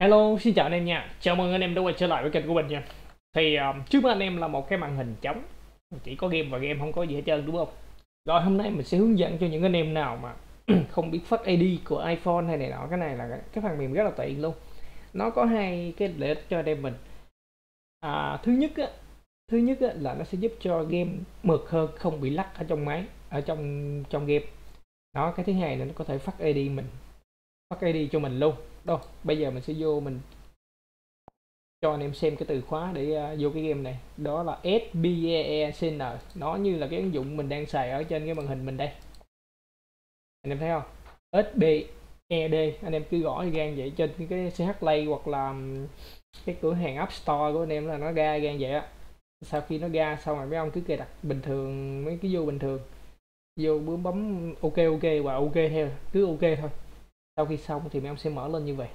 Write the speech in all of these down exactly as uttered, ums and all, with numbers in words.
Hello, xin chào anh em nha. Chào mừng anh em đã quay trở lại với kênh của mình nha. Thì um, trước mắt anh em là một cái màn hình trống, chỉ có game và game, không có gì hết trơn đúng không? Rồi hôm nay mình sẽ hướng dẫn cho những anh em nào mà không biết phát i đê của iPhone hay này nọ. Cái này là cái, cái phần mềm rất là tiện luôn. Nó có hai cái lợi ích cho anh em mình. À, thứ nhất á, thứ nhất á, là nó sẽ giúp cho game mượt hơn, không bị lắc ở trong máy, ở trong trong game. Đó, cái thứ hai là nó có thể phát i đê mình, phát i đê cho mình luôn. Đâu, bây giờ mình sẽ vô mình cho anh em xem cái từ khóa để uh, vô cái game này, đó là SBEECN. Nó như là cái ứng dụng mình đang xài ở trên cái màn hình mình đây, anh em thấy không? ét bê e đê, anh em cứ gõ gan vậy trên cái xê hát Play hoặc là cái cửa hàng App Store của anh em là nó ra gan vậy á. Sau khi nó ra xong rồi mấy ông cứ cài đặt bình thường, mấy cái vô bình thường, vô bấm bấm ok ok và ok theo, cứ ok thôi. Sau khi xong thì mấy ông sẽ mở lên như vậy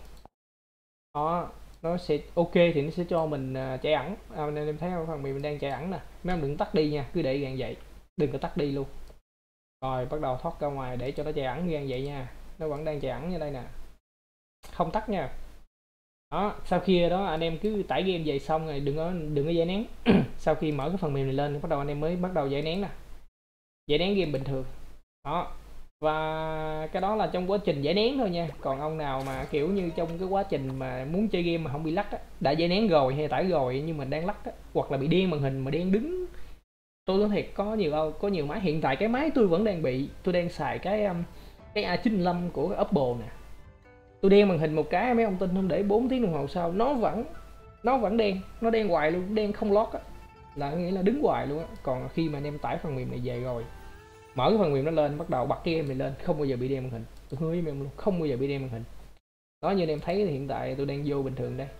đó, nó sẽ ok thì nó sẽ cho mình uh, chạy ẩn. À, nên em thấy không, phần mềm mình đang chạy ẩn nè, mấy ông đừng tắt đi nha, cứ để gan vậy, đừng có tắt đi luôn. Rồi bắt đầu thoát ra ngoài để cho nó chạy ẩn gan vậy nha, nó vẫn đang chạy ẩn như đây nè, không tắt nha. Đó, sau khi đó anh em cứ tải game về xong rồi đừng có đừng có giải nén. Sau khi mở cái phần mềm này lên bắt đầu anh em mới bắt đầu giải nén nè, giải nén game bình thường đó. Và cái đó là trong quá trình giải nén thôi nha, còn ông nào mà kiểu như trong cái quá trình mà muốn chơi game mà không bị lắc á, đã giải nén rồi hay tải rồi nhưng mà đang lắc á, hoặc là bị đen màn hình mà đen đứng, tôi nói thiệt có nhiều có nhiều máy, hiện tại cái máy tôi vẫn đang bị, tôi đang xài cái um, cái A chín lăm của Oppo nè, tôi đen màn hình một cái mấy ông tin không, để bốn tiếng đồng hồ sau nó vẫn nó vẫn đen, nó đen hoài luôn, đen không lót á, là nghĩa là đứng hoài luôn á. Còn khi mà anh em tải phần mềm này về rồi, mở cái phần mềm nó lên, bắt đầu bật cái game này lên, không bao giờ bị đen màn hình, tôi hứa với em luôn, không bao giờ bị đen màn hình. Đó, như anh em thấy thì hiện tại tôi đang vô bình thường đây,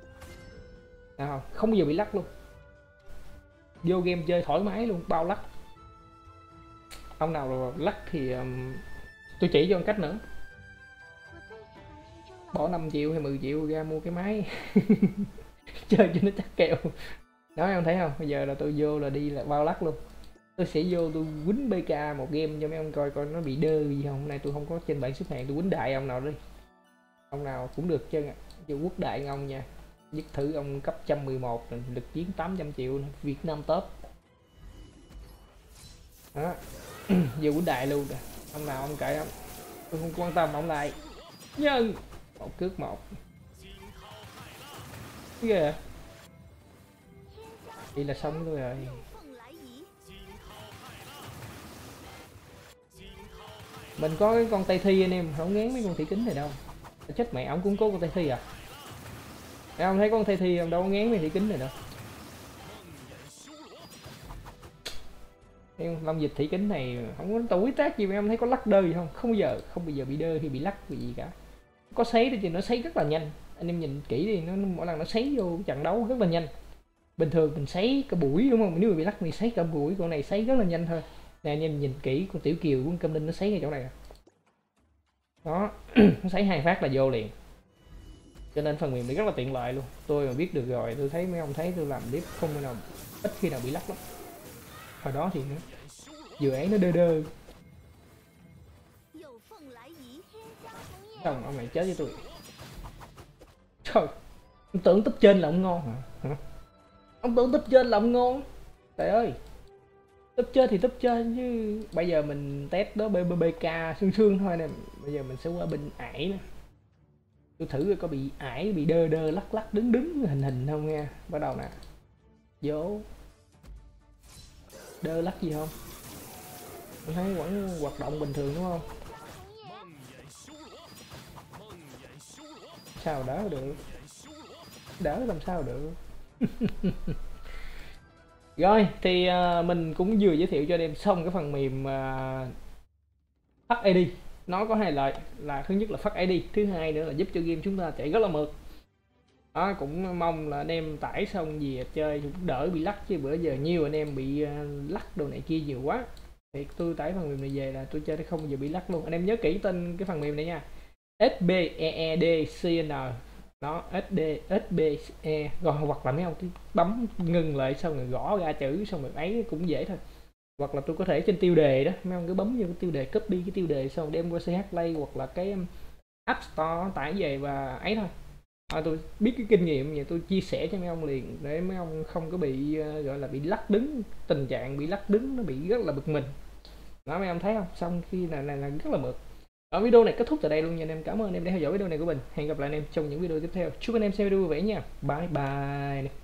à, không, không bao giờ bị lắc luôn, vô game chơi thoải mái luôn, bao lắc. Ông nào lắc thì um, tôi chỉ cho một cách nữa, bỏ năm triệu hay mười triệu ra mua cái máy chơi cho nó chắc kèo. Đó em thấy không, bây giờ là tôi vô là đi là bao lắc luôn. Tôi sẽ vô tôi quýnh bê ca một game cho mấy ông coi coi nó bị đơ gì không. Hôm nay tôi không có trên bảng xếp hạng, tôi quýnh đại ông nào đi, ông nào cũng được chân ạ. Vô quốc đại ông nha, dứt thử ông cấp một trăm mười một lực chiến tám trăm triệu Việt Nam top đó. Vô quýnh đại luôn rồi, ông nào ông cậy ông, tôi không quan tâm ông lại nhân một cước một ghê. Vậy là xong rồi rồi. Mình có cái con Tây Thi anh em, không ngán mấy con thủy kính này đâu. Chết mẹ, ổng cũng có con Tây Thi à. Em không thấy con Tây Thi, ông đâu có ngán mấy thủy kính này đâu. Em long dịch thủy kính này không có tuổi tác gì mà em thấy có lắc đơ gì không? Không bao giờ, không bao giờ bị đơ hay bị lắc gì cả. Có sấy thì nó sấy rất là nhanh. Anh em nhìn kỹ đi, nó mỗi lần nó sấy vô trận đấu rất là nhanh. Bình thường mình sấy cả buổi đúng không? Nếu mà bị lắc mình sấy cả buổi, con này sấy rất là nhanh thôi. Nè anh em nhìn kỹ, con Tiểu Kiều con Cam Linh nó sấy ngay chỗ này. Đó, nó sấy hai phát là vô liền. Cho nên phần mềm này rất là tiện lợi luôn. Tôi mà biết được rồi, tôi thấy mấy ông thấy tôi làm clip không nào ít khi nào bị lắc lắm. Hồi đó thì nữa, dự án nó đơ đơ. Xong ông này chết với tôi. Trời, ông tưởng túp trên là ông ngon hả? hả? Ông tưởng túp trên là ông ngon. Trời ơi, túp trên thì túp trên chứ. Bây giờ mình test đó bê bê ca xương xương thôi nè. Bây giờ mình sẽ qua bên ải nè. Tôi thử có bị ải, bị đơ đơ lắc lắc đứng đứng hình hình không nha. Bắt đầu nè, vô đơ lắc gì không, tôi thấy vẫn hoạt động bình thường đúng không? Sao đỡ được, đỡ làm sao được. Rồi thì uh, mình cũng vừa giới thiệu cho anh em xong cái phần mềm uh, phát i đê. Nó có hai lợi, là thứ nhất là phát i đê, thứ hai nữa là giúp cho game chúng ta chạy rất là mượt. Đó, cũng mong là anh em tải xong về chơi cũng đỡ bị lắc, chứ bữa giờ nhiều anh em bị uh, lắc đồ này kia nhiều quá. Thì tôi tải phần mềm này về là tôi chơi nó không bao giờ bị lắc luôn. Anh em nhớ kỹ tên cái phần mềm này nha, SBEEDCN. Nó SD SBE, rồi hoặc là mấy ông bấm ngừng lại xong rồi gõ ra chữ xong rồi ấy cũng dễ thôi. Hoặc là tôi có thể trên tiêu đề đó, mấy ông cứ bấm vô cái tiêu đề, copy cái tiêu đề xong đem qua xê hát Play hoặc là cái App Store tải về và ấy thôi. à, tôi biết cái kinh nghiệm vậy tôi chia sẻ cho mấy ông liền để mấy ông không có bị uh, gọi là bị lắc đứng, tình trạng bị lắc đứng nó bị rất là bực mình đó mấy ông thấy không, xong khi này là, là rất là mượt. Ở video này kết thúc tại đây luôn nha anh em, cảm ơn anh em đã theo dõi video này của mình, hẹn gặp lại anh em trong những video tiếp theo, chúc anh em xem video vui vẻ nha, bye bye.